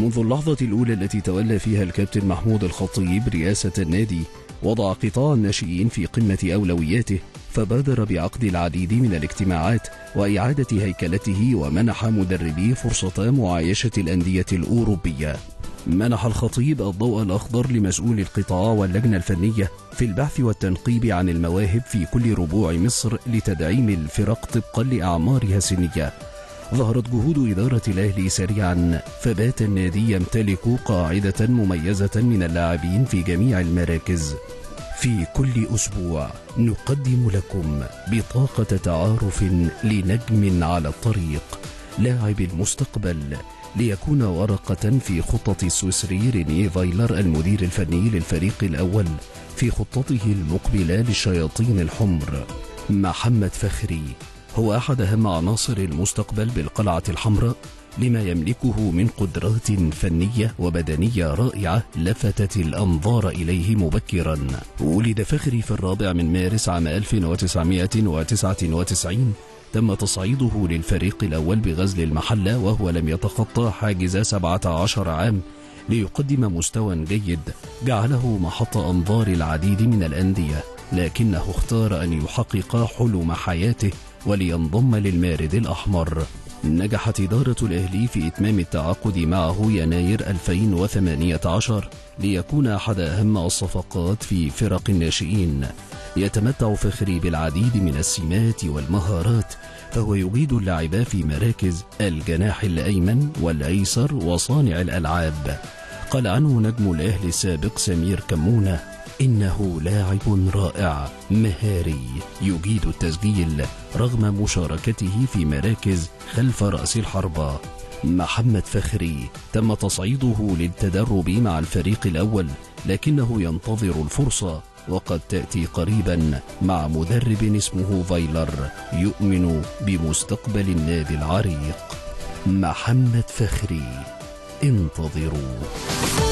منذ اللحظة الأولى التي تولى فيها الكابتن محمود الخطيب رئاسة النادي، وضع قطاع الناشئين في قمة أولوياته، فبادر بعقد العديد من الاجتماعات وإعادة هيكلته، ومنح مدربيه فرصة معايشة الأندية الأوروبية. منح الخطيب الضوء الأخضر لمسؤول القطاع واللجنة الفنية في البحث والتنقيب عن المواهب في كل ربوع مصر لتدعيم الفرق طبقا لأعمارها السنية. ظهرت جهود إدارة الأهلي سريعا، فبات النادي يمتلك قاعدة مميزة من اللاعبين في جميع المراكز. في كل أسبوع نقدم لكم بطاقة تعارف لنجم على الطريق، لاعب المستقبل، ليكون ورقة في خطة السويسري رينيه فايلر المدير الفني للفريق الأول في خطته المقبلة للشياطين الحمر. محمد فخري هو أحد أهم عناصر المستقبل بالقلعة الحمراء، لما يملكه من قدرات فنية وبدنية رائعة لفتت الأنظار إليه مبكرا. ولد فخري في 4 مارس عام 1999. تم تصعيده للفريق الأول بغزل المحلة وهو لم يتخطى حاجز 17 عام، ليقدم مستوى جيد جعله محط أنظار العديد من الأندية، لكنه اختار أن يحقق حلم حياته ولينضم للمارد الأحمر. نجحت إدارة الأهلي في إتمام التعاقد معه يناير 2018 ليكون أحد أهم الصفقات في فرق الناشئين. يتمتع فخري بالعديد من السمات والمهارات، فهو يجيد اللعب في مراكز الجناح الأيمن والأيسر وصانع الألعاب. قال عنه نجم الأهلي السابق سمير كمونة: إنه لاعب رائع مهاري يجيد التسجيل رغم مشاركته في مراكز خلف رأس الحربة. محمد فخري تم تصعيده للتدرب مع الفريق الأول، لكنه ينتظر الفرصة، وقد تأتي قريبا مع مدرب اسمه فايلر يؤمن بمستقبل النادي العريق. محمد فخري، انتظروا.